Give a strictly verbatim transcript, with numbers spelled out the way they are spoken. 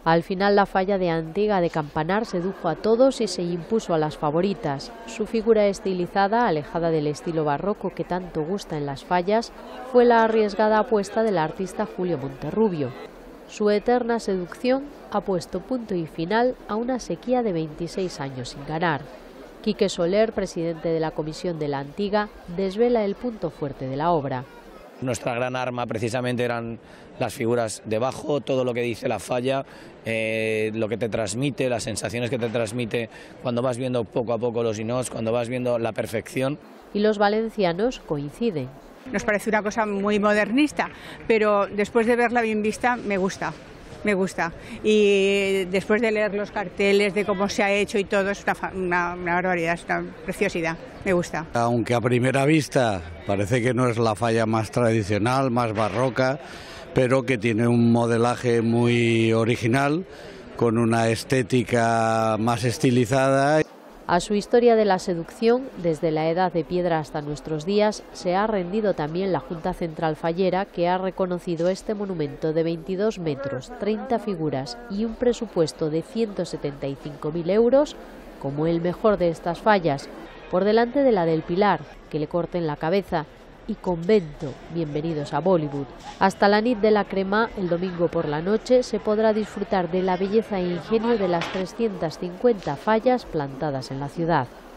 Al final la falla de Antiga de Campanar sedujo a todos y se impuso a las favoritas. Su figura estilizada, alejada del estilo barroco que tanto gusta en las fallas, fue la arriesgada apuesta del artista Julio Monterrubio. Su eterna seducción ha puesto punto y final a una sequía de veintiséis años sin ganar. Quique Soler, presidente de la Comisión de la Antiga, desvela el punto fuerte de la obra. Nuestra gran arma precisamente eran las figuras debajo, todo lo que dice la falla, eh, lo que te transmite, las sensaciones que te transmite cuando vas viendo poco a poco los inots, cuando vas viendo la perfección. Y los valencianos coinciden. Nos parece una cosa muy modernista, pero después de verla bien vista me gusta. Me gusta. Y después de leer los carteles de cómo se ha hecho y todo, es una, una, una barbaridad, es una preciosidad. Me gusta. Aunque a primera vista parece que no es la falla más tradicional, más barroca, pero que tiene un modelaje muy original, con una estética más estilizada. A su historia de la seducción, desde la Edad de Piedra hasta nuestros días, se ha rendido también la Junta Central Fallera, que ha reconocido este monumento de veintidós metros, treinta figuras y un presupuesto de ciento setenta y cinco mil euros como el mejor de estas fallas, por delante de la del Pilar, que le corten la cabeza, y Convento, bienvenidos a Bollywood. Hasta la nit de la Crema, el domingo por la noche, se podrá disfrutar de la belleza e ingenio de las trescientas cincuenta fallas plantadas en la ciudad.